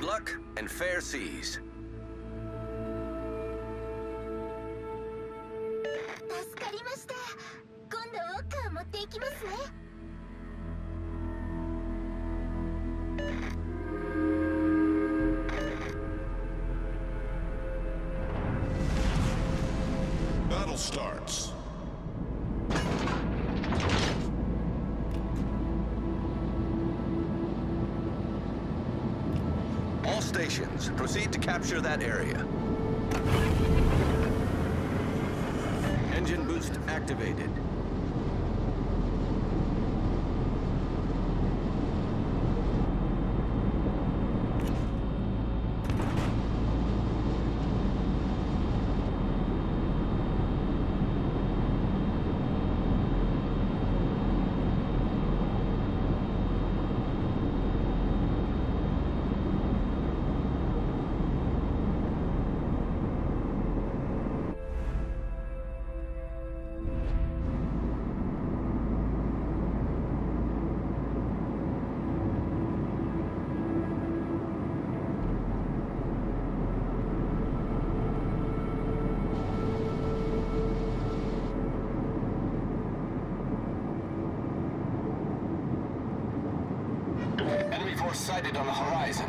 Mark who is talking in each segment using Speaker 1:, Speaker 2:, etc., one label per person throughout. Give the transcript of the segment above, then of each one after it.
Speaker 1: Good luck and fair seas.
Speaker 2: 助かりました。今度ウォッカー持っていきますね。
Speaker 3: Battle starts.
Speaker 1: All stations, proceed to capture that area. Engine boost activated.
Speaker 4: Enemy force sighted on the horizon.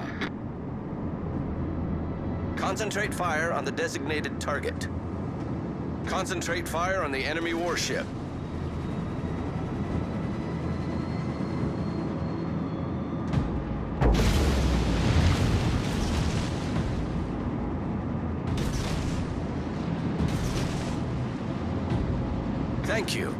Speaker 1: Concentrate fire on the designated target. Concentrate fire on the enemy warship. Thank you.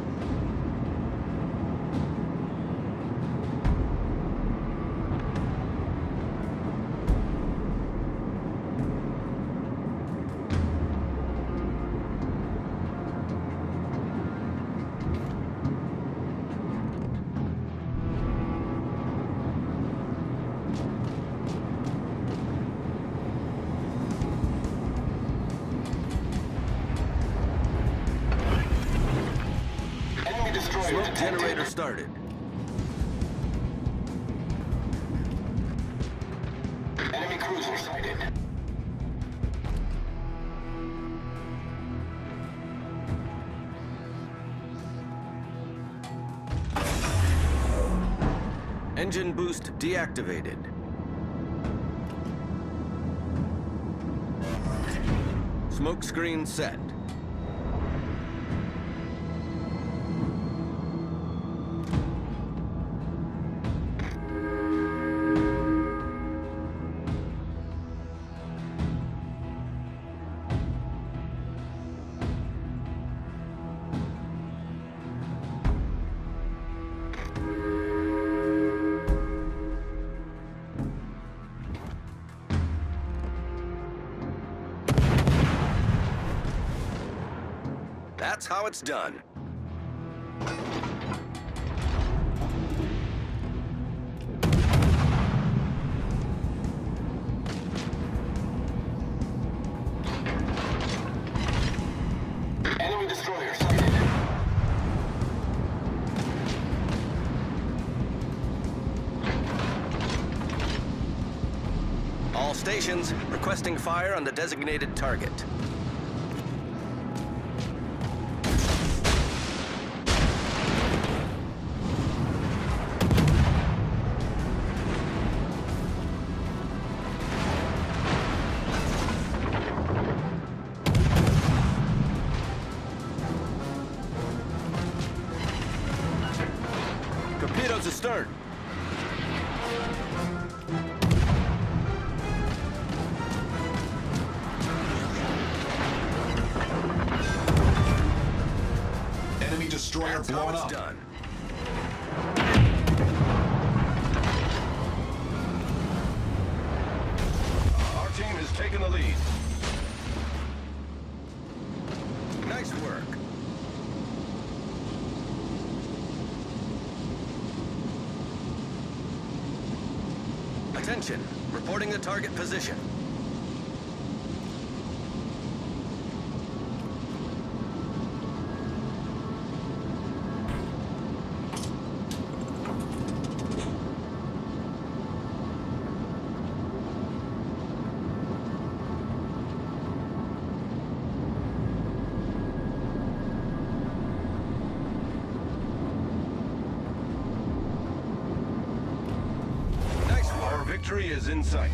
Speaker 1: Smoke generator started.
Speaker 4: Enemy cruiser sighted.
Speaker 1: Engine boost deactivated. Smoke screen set. That's how it's done.
Speaker 4: Enemy destroyer sighted.
Speaker 1: All stations requesting fire on the designated target. Torpedoes astern.
Speaker 3: Enemy destroyer
Speaker 1: That's how
Speaker 3: blown
Speaker 1: it's
Speaker 3: up.
Speaker 1: done. Our team has taken the lead. Nice work. Attention, reporting the target position. victory is in sight.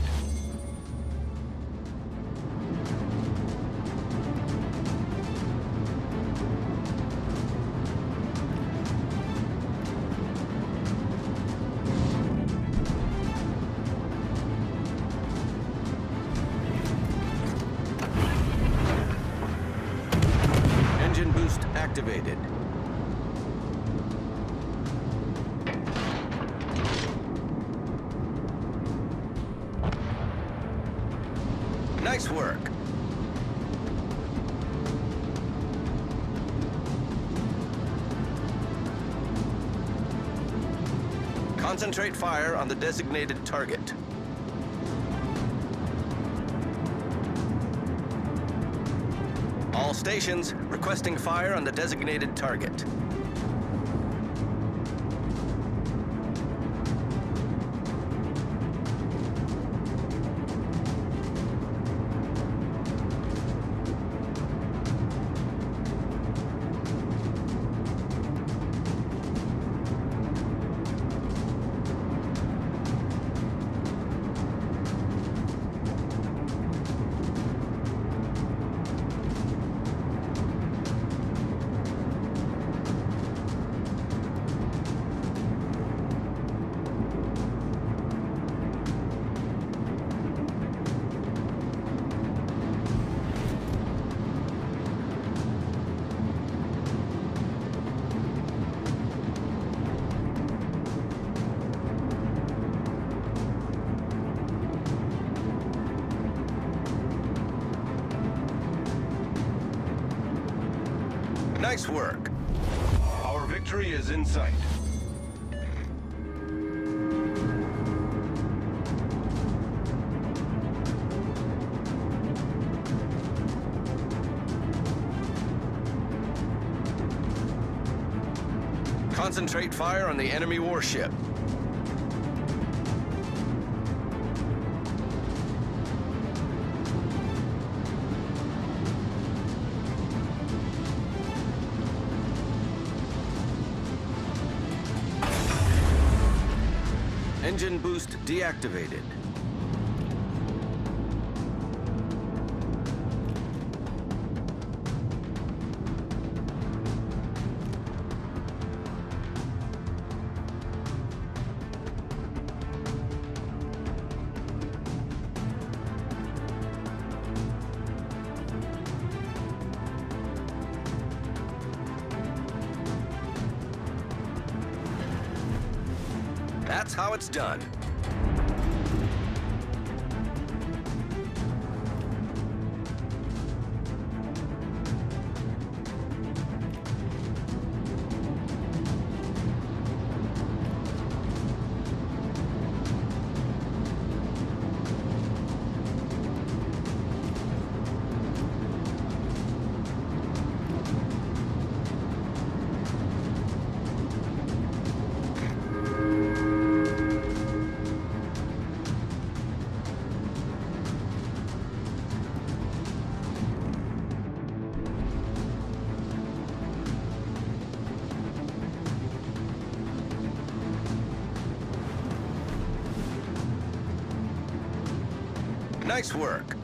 Speaker 1: Engine boost activated. Nice work. Concentrate fire on the designated target. All stations requesting fire on the designated target. Nice work. Our victory is in sight. Concentrate fire on the enemy warship. Engine boost deactivated. That's how it's done. Nice work.